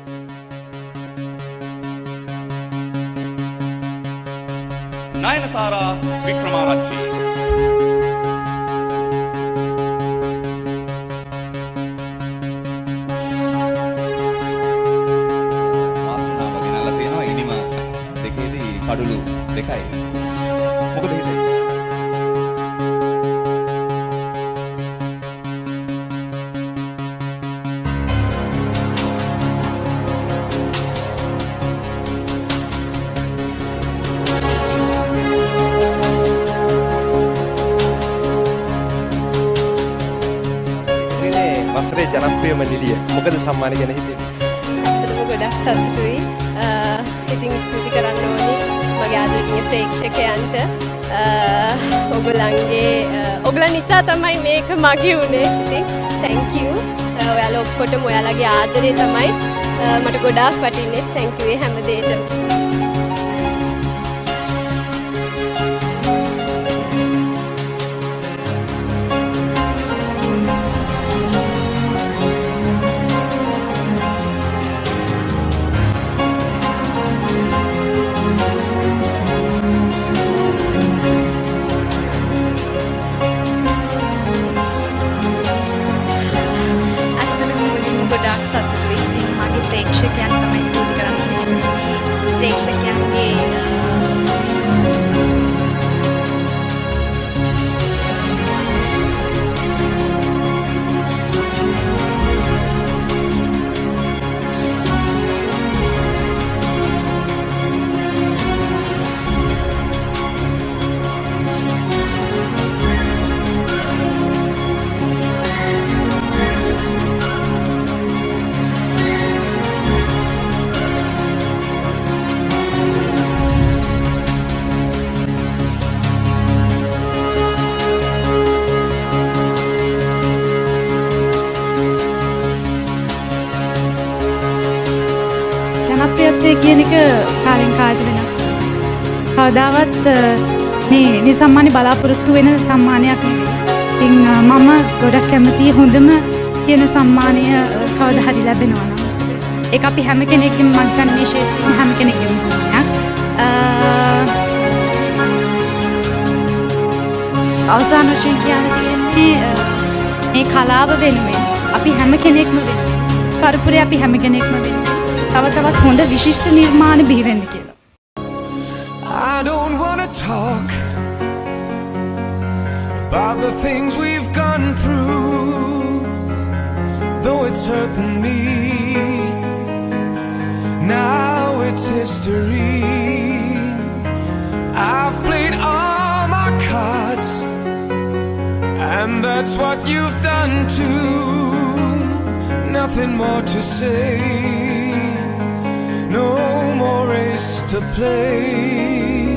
Nayanathara Wickramaarachchi. වාසනාව ගෙනල්ලා තියෙනවා ඉනිම දෙකේදී කඩළු දෙකයි. මොකද හිතේ? වසරේ ජනප්‍රියම නිලිය. මොකද සම්මානය ගැන හිතෙන්නේ? ඇත්තටම ගොඩක් සතුටුයි. ඉතින් ස්තුති කරන්න ඕනි මගේ ආදරණීය ප්‍රේක්ෂකයන්ට. ඔයගොල්ලන් නිසා තමයි මේක මගේ උනේ. ඉතින් thank you. ඔයාලා ඔක්කොටම ඔයාලගේ ආදරේ තමයි මට ගොඩාක් වටින්නේ. thank you ඒ හැම දෙයකටම. ගොඩාක් සතුටුයි. ඉතින් මගේ ප්‍රේක්ෂකයන් තමයි ස්තුති කරන්නේ. මේ ප්‍රේක්ෂකයන්ගේ ජනප්‍රියත්වය කියන එක කාලෙන් කාලට වෙනස් වෙනවා. කවදාවත් මේ සම්මානය බලාපොරොත්තු වෙන සම්මානයක් නෙවෙයි. ඉතින් මම ගොඩක් කැමතියි හොඳම කියන සම්මානය කවදා හරි ලැබෙනවා නම්. ඒක අපි හැම කෙනෙක්ගේම මම හිතන්නේ මේ ශේෂ්ත්‍රයේ හැම කෙනෙක්ගේම ගුණයක්. අවසාන වශයෙන් කියන්න තියෙන්නේ මේ කලාව වෙනුවෙන් අපි හැම කෙනෙක්ම වෙනුවෙන් පරිපූර්ණ අපි හැම කෙනෙක්ම වෙනුවෙන් තවත් හොඳ විශිෂ්ට නිර්මාණ බිහි වෙන්න කියලා. I don't want to talk about the things we've gone through, though it's hurting me. Now it's history. I've played all my cards, and that's what you've done too. Nothing more to say. No more race to play.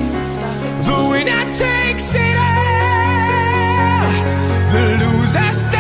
The winner takes it all. The loser stays.